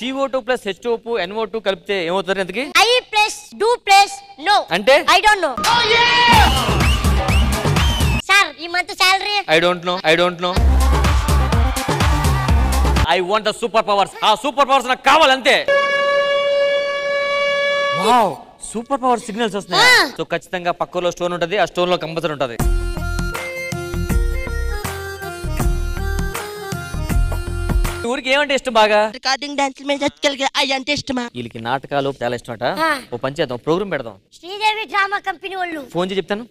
CO2 + H2O NO2 కలిపితే ఏమవుతుంది ఎంతకి? I + do + no. అంటే I don't know. సార్ ఈ month salary I don't know. I want the super powers. ఆ super powers నాకు కావాలంతే. వావ్, సూపర్ పవర్ సిగ్నల్స్ వస్తున్నాయి. సో ఖచ్చితంగా పక్కలో స్టోన్ ఉంటది, ఆ స్టోన్ లో కంపల్సరీ ఉంటది. ఊరికి ఏమంటే ఇష్టం బాగా? రికార్డింగ్ డాన్స్ అంటే ఇష్టమా? వీళ్ళకి నాటకాలు చాలా ఇష్టమట. ఓ పని చేద్దాం, ప్రోగ్రామ్ పెడదాం. శ్రీదేవి డ్రామా కంపెనీ వాళ్ళు ఫోన్ చేసి చెప్తాను.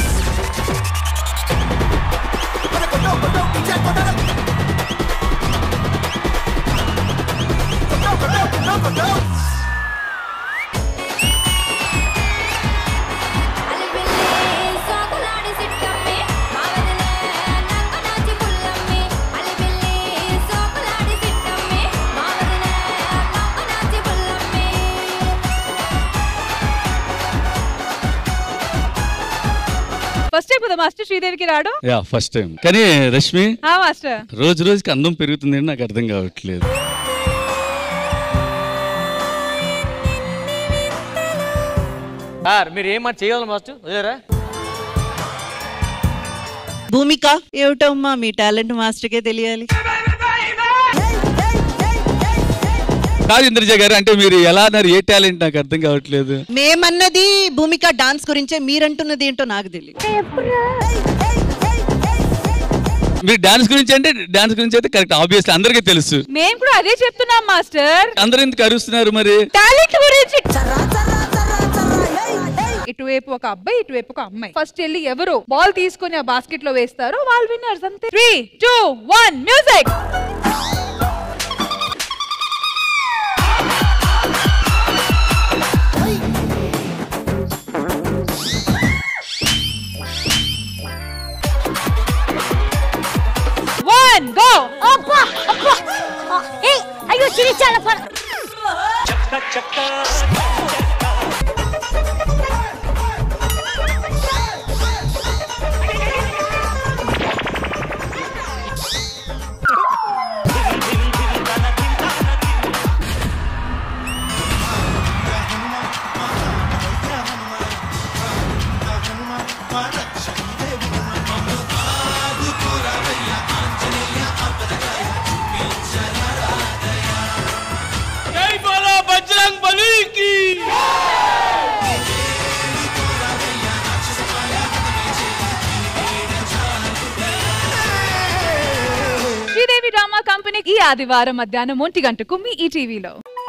ఫస్ట్ టైం కదా మాస్టర్ శ్రీదేవికి రాడు? Yeah first time. కానీ రష్మి మాస్టర్ రోజు రోజుకి అందం పెరుగుతుంది నాకు అర్థం కావట్లేదు. సార్ మీరు ఏమన్నా చేయాలి మాస్టర్? వదిలేరా? భూమిక ఏమిటమ్మా మీ టాలెంట్ మాస్టర్కే తెలియాలి. కాదు ఇంద్రజ గారు, అంటే మీరు ఎలా అన్నారు? ఏ టాలెంట్ నాకు అర్థం కావట్లేదు. మేమన్నది భూమిక డాన్స్ గురించే, మీరంటున్నది ఏంటో నాకు తెలియదు. మీరు డాన్స్ గురించి అంటే డాన్స్ గురించి అయితే కరెక్ట్, ఆబ్వియస్లీ అందరికీ తెలుసు. మేము కూడా అదే చెప్తున్నాం మాస్టర్. అందరూ ఎందుకు అరుస్తున్నారు మరి? టాలెంట్ గురించి. ఇటువైపు ఒక అబ్బాయి, ఇటువైపు ఒక అమ్మాయి. ఫస్ట్ వెళ్ళి ఎవరు బాల్ తీసుకొని ఆ బాస్కెట్ లో వేస్తారో వాళ్ళు విన్నర్స్ అంతే. 3, 2, 1 మ్యూజిక్. Go! అబ్బా అబ్బా ఏయ్ అయ్యో చిరిచాల పడ చక్క చక్క శ్రీదేవి డ్రామా కంపెనీ ఈ ఆదివారం మధ్యాహ్నం 1 గంటకు మీ ఈటీవీలో.